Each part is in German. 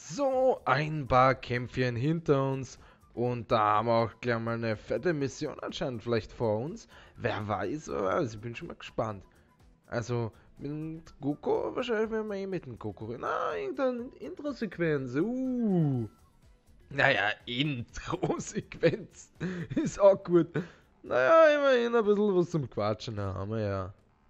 So, ein paar Kämpfchen hinter uns und da haben wir auch gleich mal eine fette Mission anscheinend vielleicht vor uns. Wer weiß, ich bin schon mal gespannt. Also, mit Goku, wahrscheinlich werden wir eh mit dem Goku. Na, irgendeine Intro-Sequenz. Naja, Intro-Sequenz ist auch gut. Naja, immerhin ein bisschen was zum Quatschen haben wir ja.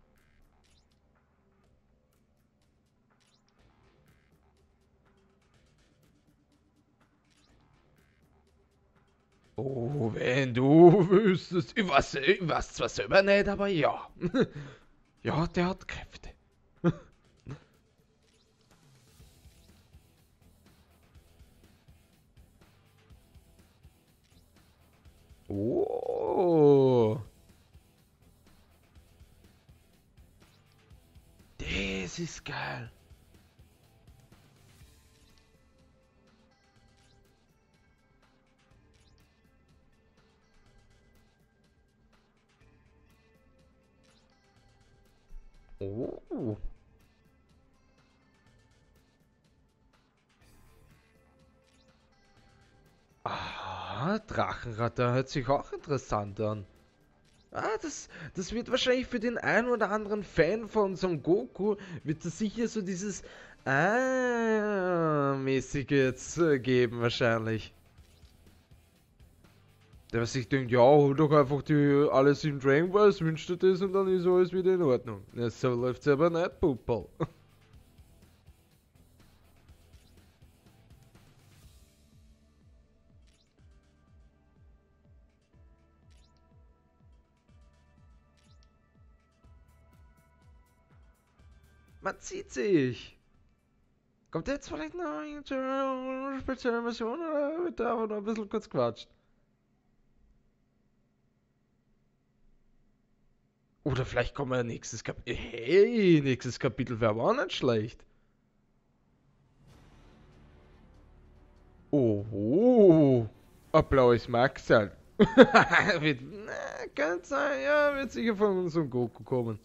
Oh, wenn du wüsstest, ich weiß zwar selber nicht, aber ja. Ja, der hat Kräfte. Oh, das ist geil. Oh. Ah, Drachenratter hört sich auch interessant an. Das wird wahrscheinlich für den einen oder anderen Fan von Son Goku, wird das sicher so dieses mäßige jetzt geben wahrscheinlich. Der sich denkt, ja, hol doch einfach die alles in Dragon Balls, wünschst du das und dann ist alles wieder in Ordnung. Ja, so läuft's aber nicht, Puppel. Man zieht sich. Kommt jetzt vielleicht noch eine spezielle Mission oder wird da aber noch ein bisschen kurz quatscht? Oder vielleicht kommen wir nächstes Kapitel. Hey, nächstes Kapitel wäre aber auch nicht schlecht. Oh, ein blaues Maxal. Kann sein, ja, wird sicher von unserem Goku kommen.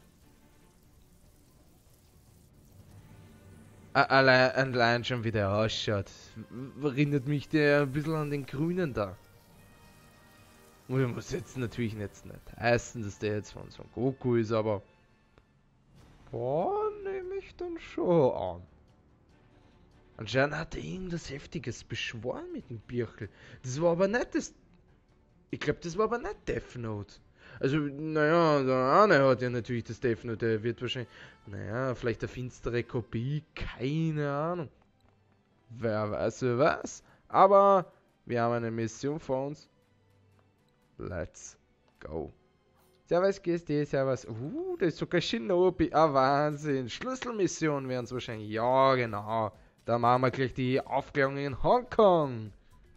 Allein schon wie der ausschaut. Erinnert mich der ein bisschen an den Grünen da. Und ich muss jetzt natürlich nicht heißen, dass der jetzt von Son Goku ist, aber boah, nehme ich dann schon an. Anscheinend hat er irgendwas Heftiges beschworen mit dem Birchel. Das war aber nicht das. Ich glaube, das war aber nicht Death Note. Also, naja, der Arne hat ja natürlich das Death Note. Der wird wahrscheinlich. Naja, vielleicht eine finstere Kopie. Keine Ahnung. Wer weiß, wer weiß. Aber wir haben eine Mission vor uns. Let's go. Servus GSD, Servus. Da ist sogar Shinobi. Ah, Wahnsinn. Schlüsselmission wären es wahrscheinlich. Ja, genau. Da machen wir gleich die Aufklärung in Hongkong.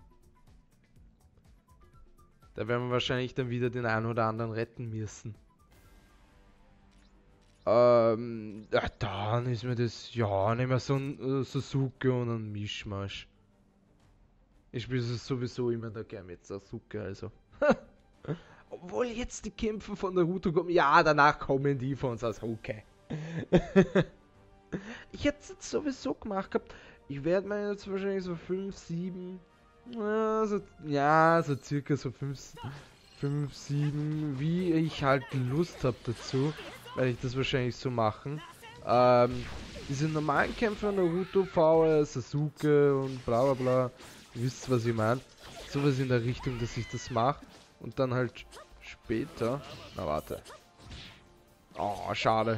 Da werden wir wahrscheinlich dann wieder den einen oder anderen retten müssen. Ja, dann ist mir das. Ja, nehmen wir so ein Sasuke und ein Mischmasch. Ich spiele sowieso immer da gerne mit Sasuke, also. Obwohl jetzt die Kämpfe von Naruto kommen. Ja, danach kommen die von Sasuke. Ich hätte es jetzt sowieso gemacht gehabt. Ich werde mir jetzt wahrscheinlich so 5, 7. So circa so 5, 7, wie ich halt Lust habe dazu. Werde ich das wahrscheinlich so machen. Diese normalen Kämpfe von Naruto, Power, Sasuke und bla bla bla. Ihr wisst, was ich meine. Sowas in der Richtung, dass ich das mache. Und dann halt später. Na warte. Oh, schade.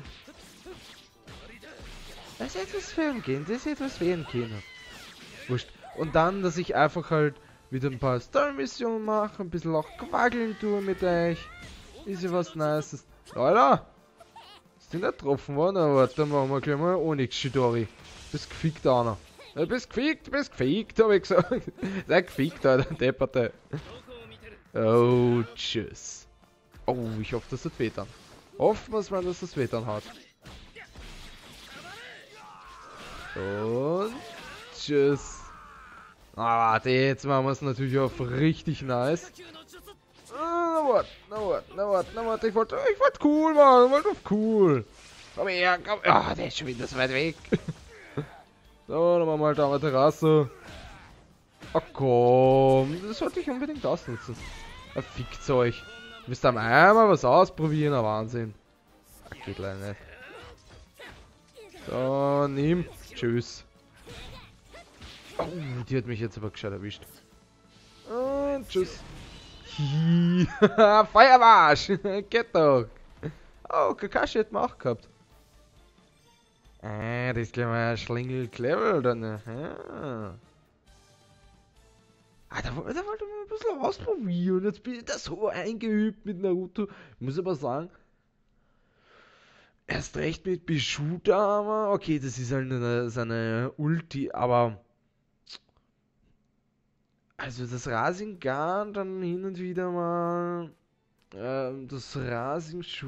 Das ist etwas fern gehen, das ist etwas fern gehen. Wurscht. Und dann, dass ich einfach halt wieder ein paar Story-Missionen mache, ein bisschen auch quaggeln tue mit euch. Ist ja was Nices. Leute! Ist die nicht getroffen worden? Aber warte, dann machen wir gleich mal Onyx Shidori. Bist gefickt, Anna. Ja, bist gefickt, hab ich gesagt. Sei gefickt, Alter, depperte. Oh, tschüss. Oh, ich hoffe, das hat wehtan. Hoffen wir mal, dass das wehtan hat. Und tschüss. Ah, warte, jetzt machen wir es natürlich auch richtig nice. Na warte, ich wollte cool machen, ich wollte auf cool. Komm her, komm. Ah, der ist schon wieder so weit weg. So, dann machen wir halt eine Terrasse. Ach komm, das sollte ich unbedingt ausnutzen. Ja, fickt's euch. Müsst ihr einmal was ausprobieren, ein Wahnsinn. Ach, geht leider nicht. So, nimm. Tschüss. Oh, die hat mich jetzt aber gescheit erwischt. Und tschüss. Feuermarsch! Geht doch! Oh, Kakashi hat man auch gehabt. Das ist gleich mal ein Schlingel clever dann. Ja. Da wollte ich mal ein bisschen ausprobieren. Jetzt bin ich da so eingeübt mit Naruto. Ich muss aber sagen, erst recht mit Bishuda, okay, das ist halt seine Ulti, aber also das Rasengan dann hin und wieder mal das Rasen